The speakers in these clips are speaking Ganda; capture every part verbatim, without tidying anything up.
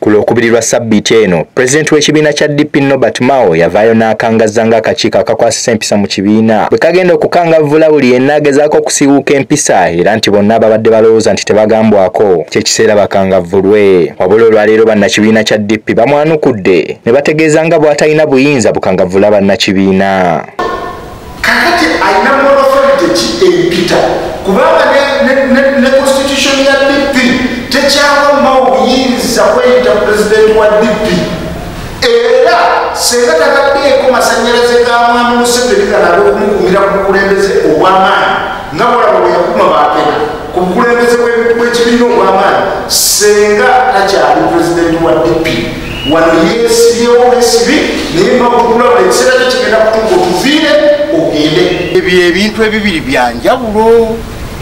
Ku Lwokubiri lwa ssabbiiti eno, Pulezidenti w'ekibiina kya D P Norbert Mao yavaayo n'akangazza ng'akakiiko akakwasisa empisa mu kibiina bwe kagenda okukangavvula buli yenna agezaako okusiiwuuka empisa era nti bonna ababadde balowooza nti tebagambwako ky'ekiseera bakangavvulwe. Wabula olwaleero bannakibiina kya D P bamwanukudde ne bategeeza nga bw'atalina buyinza bukangavvula bannakibiina. Kakati alina moral authority ki empita kubanga ne constitution ya D P tekyawa Mao buyinza kweyita pulezidenti wa D P era senga takaddeeko masanyalaze ga mwami Museveni galabe okumukumira ku bukulembeze obw'amaanyi nga bwolaba bwe yakuma baapena ku bukulembeze bw'ekibiina obw'amaanyi senga takyali pulezidenti wa D P wano yeesibyewo besibi naye makugula buli ekiseera kye kigenda kutuuka otuviire ogende. Ebyo ebintu ebibiri bya njawulo.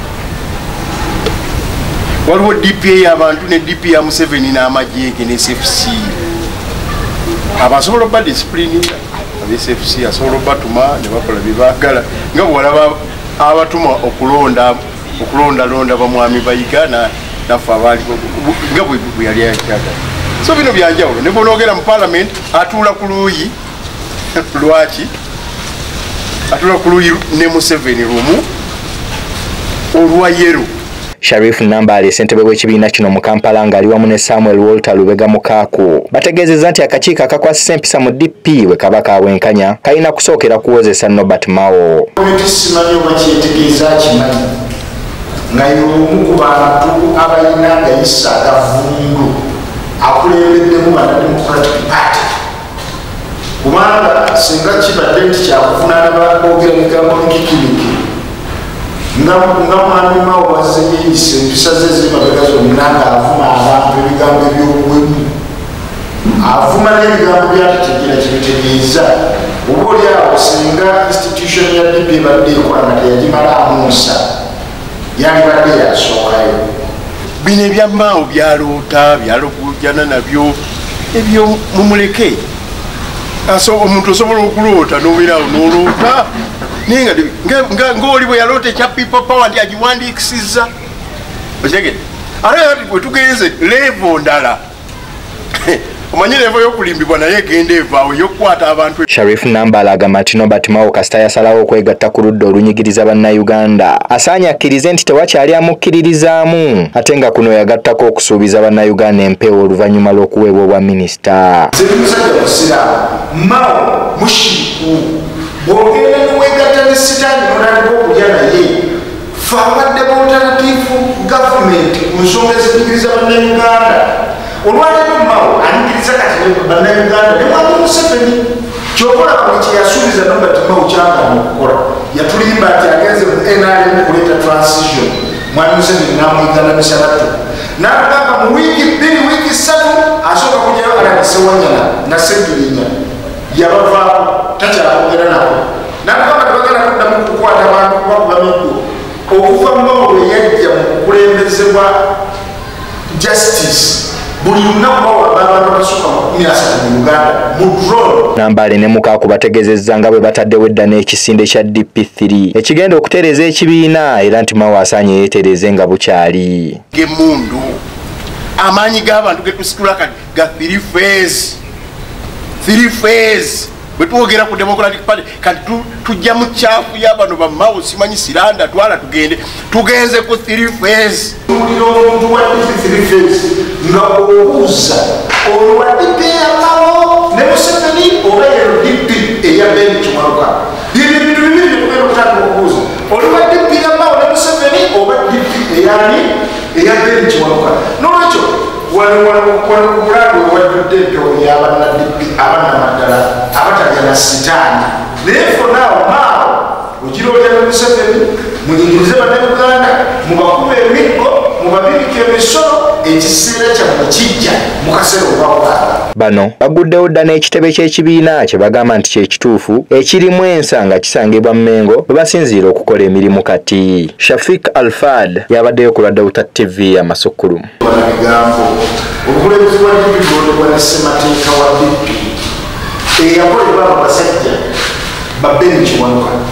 Waliwo D P A y'abantu ne D P ya Museveni n'amagye ge ne S F C. Abasobola ba discipline aba S F C asobola batuma ne bakola bye baagala nga bw'olaba abatuma okulonda okulonda londa bamwami bayigana nafa abali nga bwe yali ayagala. So bino bya njawulo ne bw'onoogera mu parliament atuula ku luuyi lwaki atula ku luuyi ne Museveni lumu olwa yero. Sharifu Nambale ssentebe w'ekibiina kino mu Kampala ng'ali wamu ne Samuel Walter Lubega Mukaaku bategeezezza nti akakiiko akakwasisa empisa mu D P bwe kaba kawenkanya kalina kusookera kuwozesa Norbert Mao. Simanyi oba kyetegeeza kimanyi nga y'omu ku bantu abalina agayisa agavundu akulembeddemu ba Democratic Party kubanga singa kibadde nti kyakuvunaana boogera bigambo nkikimiki nga mwami Mao wazze yeeyisa empisa ze zimabega zonna ng'avuma abantu ebigambo ebyobuwemu avuma n'ebigambo byatategeera kibitegeeza oba oli awo singa institution ya D P ebadde ekola nga teyagimalaamu nsa yandibadde yasookayo. Bino ebya Mao byaloota byalokujjana nabyo ebyo mumuleke. Aso omuntu osobola okuloota n'obeerawo n'oloota ninga ng'oli bwe yaloota ekya people power ndi agiwandiikisizza okitegedde ate bwe tugenze levo ndala omanyi levo y'okulimbibwa naye egenda evaawo ey'okukwata abantu. Sharifu Nambala agamba nti Norbert Mao kasita yasalawo okwegatta ku ludda olunyigiriza bannayuganda asaanye akkirize nti tewakyali amukkiririzaamu ate nga kuno yagattako okusuubiza bannayuganda empewo oluvannyuma lw'okuweebwa obwa minisita. Musajja musiraamu Mao mushiriku bw'ogenda n'owegatta ne sitaani n'onaliko okujja naye fe abadde mu alternative government ku nsonga ezinyigiriza bannayuganda olwaleero Mao anyigiriza kati bannayuganda ne mwami Museveni kyokola buli kye yasuubiza Norbert Mao kyagaana okukola yatulimba nti agenze mu N R M kuleeta transition mwami Museveni n'amuyigana misalato n'agamba mu wiiki bbiri wiiki ssatu asooka kujjayo alabisewanyana na Ssentulinya yabavaako takyakwogera nabo n'agamba tebagenda kuddamu kukwata abantu kubakuba middo okuva Mao lwe yajja mu kukulembezebwa justice buli lunaku bawa abantu abasukka makumi asatu mu Uganda mu drone. Nambale ne Mukaaku bategeezezza nga bwe bataddewo edda n'ekisinde kya D P three ekigenda okutereeza ekibiina era nti Mao asaanye yeetereeze nga bukyali. Gemundu amaanyi g'abantu ge tusitula ga three phase three phase bwe twogera ku Democratic Party kati tujja mu kyafu y'abano ba Mao simanyi siranda twala tugende tugenze ku three phase. Omuntu wa three phase nga obuuza olwa D P ya Mao ne Museveni oba yero D P eya Beni Kimaruka bino bintu bibiri byokubera okutandika okubuuza olwa D P ya Mao ne Museveni oba D P eyani eya Beni Kimaruka n'olwekyo waliwalikukulado wajjudde empewo y'abanna D P abannamaddala abatalya na sitaani naye fonaawo Mao ogira olya ne Museveni munyigirize bannayuganda mubakuba emiggo mubabirika emisolo ekiseera kyammwe kijja mu kaseera obwakwala. Bano baguddewo dda n'ekitebe ky'ekibiina kye bagamba nti kyekituufu ekirimu ensa nga kisangibwa Mmengo bwe basinziira okukola emirimu kati. Shafik Alfad yabaddeyo ku lwa Dawuta T V Amasukulu. Banabigambo obukulembeze bwa D P bwolebwa ne ssemateeka wa D P eyakolebwa abasajja ba Beni Kiwanuka